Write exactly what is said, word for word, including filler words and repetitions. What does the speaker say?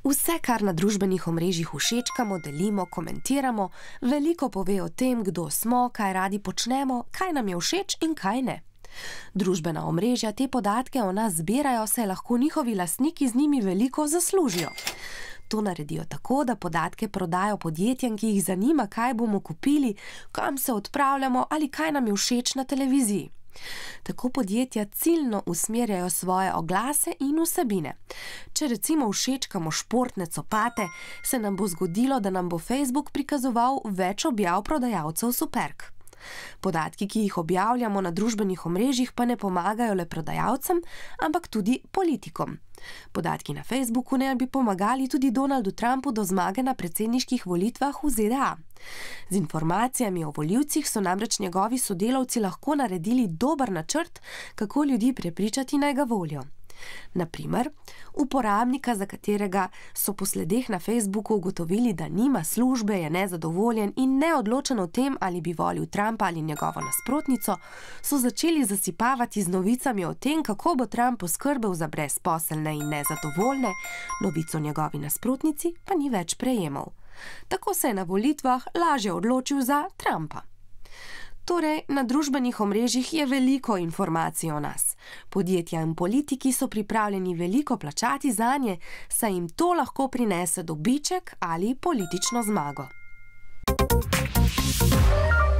Vse, kar na družbenih omrežjih všečkamo, delimo, komentiramo, veliko pove o tem, kdo smo, kaj radi počnemo, kaj nam je všeč in kaj ne. Družbena omrežja te podatke o nas zbirajo, saj lahko njihovi lastniki z njimi veliko zaslužijo. To naredijo tako, da podatke prodajo podjetjem, ki jih zanima, kaj bomo kupili, kam se odpravljamo ali kaj nam je všeč na televiziji. Tako podjetja ciljno usmerjajo svoje oglase in vsebine. Če recimo všečkamo športne copate, se nam bo zgodilo, da nam bo Facebook prikazoval več objav prodajalcev superg. Podatki, ki jih objavljamo na družbenih omrežjih, pa ne pomagajo le prodajalcem, ampak tudi politikom. Podatki na Facebooku ne bi pomagali tudi Donaldu Trumpu do zmage na predsedniških volitvah v Z D A. Z informacijami o volivcih so namreč njegovi sodelavci lahko naredili dober načrt, kako ljudi prepričati, naj ga volijo. Na primer, uporabnika, za katerega so po sledeh na Facebooku ugotovili, da nima službe, je nezadovoljen in neodločen o tem, ali bi volil Trumpa ali njegovo nasprotnico, so začeli zasipavati z novicami o tem, kako bo Trump poskrbel za brezposelne in nezadovoljne, novico njegovi nasprotnici pa ni več prejemal. Tako se je na volitvah lažje odločil za Trumpa. Torej, na družbenih omrežjih je veliko informacij o nas. Podjetja in politiki so pripravljeni veliko plačati zanje, saj jim to lahko prinese dobiček ali politično zmago.